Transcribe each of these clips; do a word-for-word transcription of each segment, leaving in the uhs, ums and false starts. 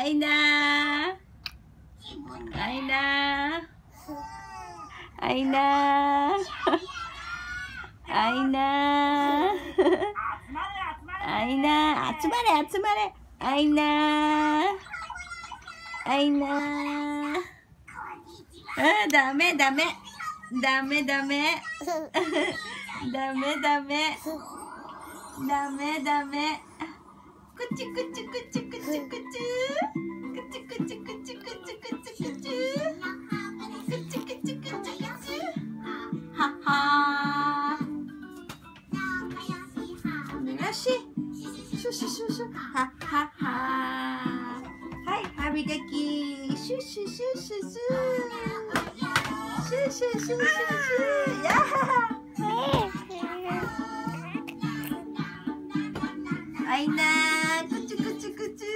いなあいなあいなあいなあいな集まれ集まれあいなあいなあダメダメダメダメダメダメダメダメくちくちくちくちくちくちくちくちくちくちくちくちくちくちくちははーよしシュシュシュシュははははい歯磨きシュシュシュシュシュシュシュシュシュシュやあいなーくちくちくち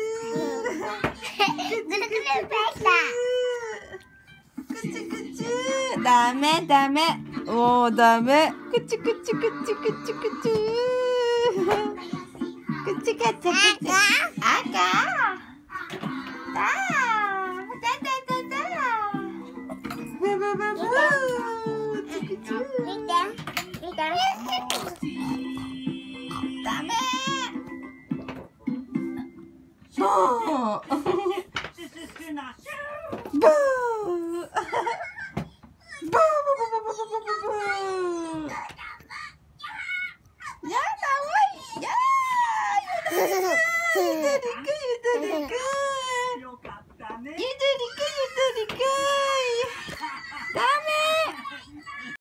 くちくちダメダメもうダメくちくちくちくちくちくちかちゃくち赤だだだだだブブブブーチクチュダメブーブーブーやだおいやーゆだりくゆだりくゆだりく